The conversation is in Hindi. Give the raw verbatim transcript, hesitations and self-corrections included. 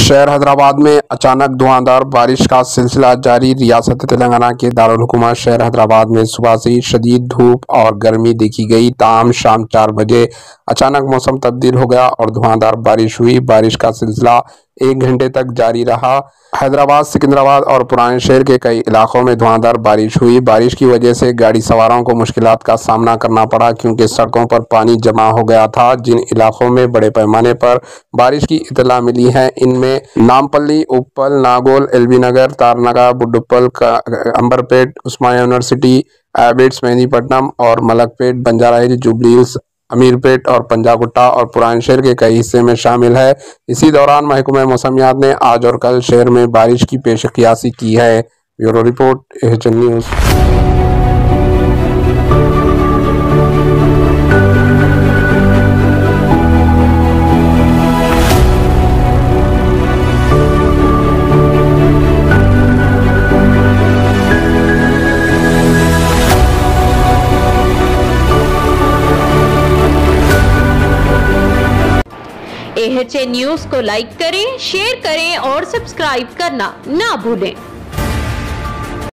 शहर हैदराबाद में अचानक धुआंधार बारिश का सिलसिला जारी। रियासत तेलंगाना के दारुल हुकूमत शहर हैदराबाद में सुबह से ही शदीद धूप और गर्मी देखी गई। ताहम शाम चार बजे अचानक मौसम तब्दील हो गया और धुआंधार बारिश हुई। बारिश का सिलसिला एक घंटे तक जारी रहा। हैदराबाद, सिकंदराबाद और पुराने शहर के कई इलाकों में धुआंधार बारिश हुई। बारिश की वजह से गाड़ी सवारों को मुश्किलात का सामना करना पड़ा क्योंकि सड़कों पर पानी जमा हो गया था। जिन इलाकों में बड़े पैमाने पर बारिश की इतला मिली है इनमें नामपल्ली, उप्पल, नागोल, एलबी नगर, तारनाका, बुड्डुप्पल, अंबरपेट, उस्मानिया यूनिवर्सिटी, एबिट्स, मेहदीपट्टनम और Malakpet, Banjara Hills, Jubilee Hills, Ameerpet और पंजागुट्टा और पुराने शहर के कई हिस्से में शामिल है। इसी दौरान महकमा मौसमियात ने आज और कल शहर में बारिश की पेशकियासी की है। Bureau report, HN news. HN news को लाइक करें, शेयर करें और सब्सक्राइब करना ना भूलें।